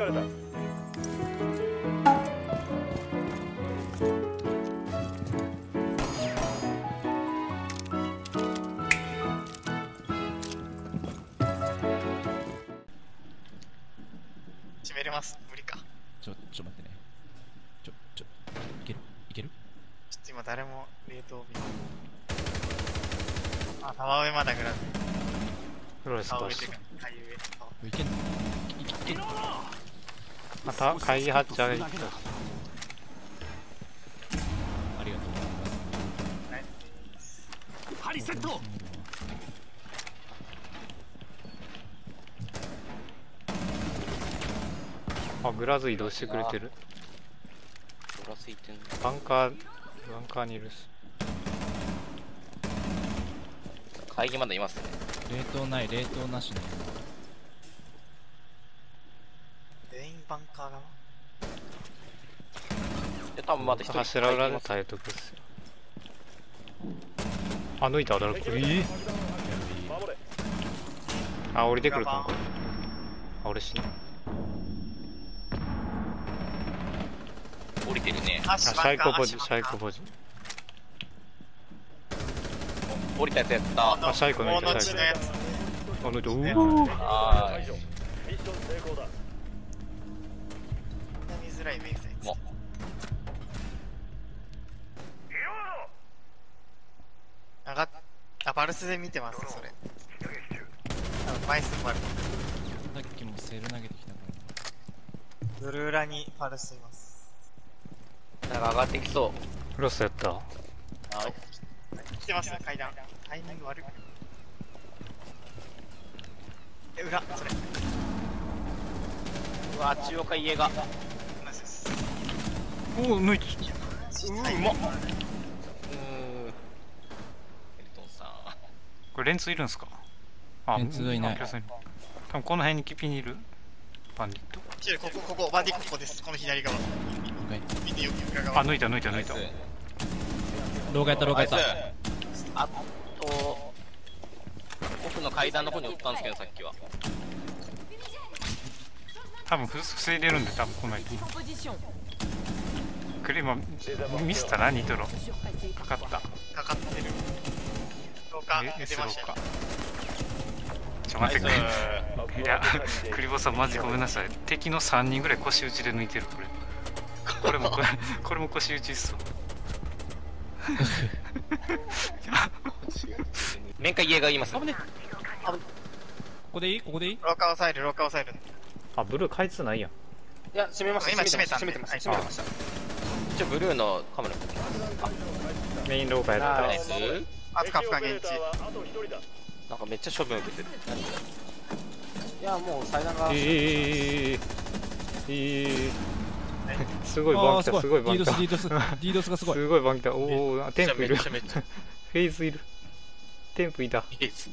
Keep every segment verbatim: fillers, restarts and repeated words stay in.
かれた。 閉めれます。無理か。 ちょ、ちょ待ってね。ちょ、ちょ、いけるいけるちょっと今誰も冷凍見ない。あ、玉上まだグラス。 フロレス顔上倒してか、階上。 いけんのいけいけまた会議ハッチ上げてきた。 ありがとうございます。 ナイス。 ハリセット。 あ、グラズ移動してくれてる。 ドラついてんの。 バンカー、バンカーにいるし。 会議まだいますね。 冷凍ない、冷凍なしね。 全員バンカー側。 で、多分まだ一人。 柱裏で耐えとくっすよ。あ、抜いた、誰か。えー、あ、降りてくるかもこれ。あ、俺死ぬ。 降りてるね。 あ、 あ、シャイコポジ、シャイコポジ。 降りたやつやった。 あ、シャイコ抜いた、 のシャイちのやつ。 コ。あ、抜いた、うー。 はーい。 ミッション成功だ。 見づらいイメージです。 も上がっ、あ、バルスで見てます、それ。多分枚数バル。 さっきもセル投げてきたから。 ブルー裏にバルスいます。 なんか上がってきそう。 フロスやった。 はい。 来てますね、階段。タイミング悪い。え、裏、それ。 うわ、中央か家が。 同じです。 おお、抜いた。 ううまっ。うーん。エルトンさん。 これレンツいるんすか？あ、 レンツはいない。 多分この辺にキピにいるバンディット。 ここ、ここ、バンディここです。この左側。見てよ、裏側。 あ、抜いた抜いた抜いた。 廊下やった、廊下やった。 あと、奥の階段の方におったんですけど、さっきは。 多分防いでるんで、多分来ないと。クリーマミスったな、ニトロ。かかった。 かかってる。廊下、 え、 出ましたよ。 ちょ待ってくれ。いや、クリボーさんマジごめんなさい。敵のさんにんぐらい腰打ちで抜いてる、これ。これもこれ、これも腰打ちっすわ。 面会家がいます。危ね。 ここでいいここでいい廊下押さえる、廊下押さえる。 あ、ブルー開通ないやん。 いや、閉めました。 今閉めたんで閉めてました。 はい閉めてました。一応ブルーのカメラ。 メイン廊下やった。 ナイス。 あ、ふかふか現地。 なんかめっちゃ処分受けてる。いや、もう祭壇が。 えー、えー、すごいバン来た、すごいバン来た。 ディードス、ディードス、ディードスがすごい。 すごいバン来た。おお、テンプいる。 めっちゃめっちゃ。 フェイズいる。テンプいた。 いいです。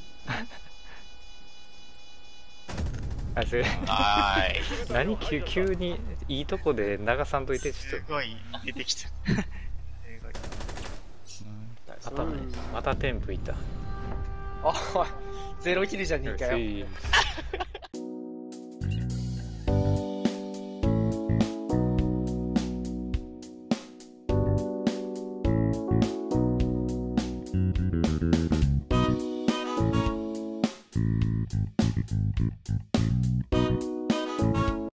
あ、それ。 はーい。 何急急にいいとこで流さんといてちょっすごい出てきた。すごい。 と頭にまたテンプいた。 あ、ゼロキルじゃねえかよ。 よ。 う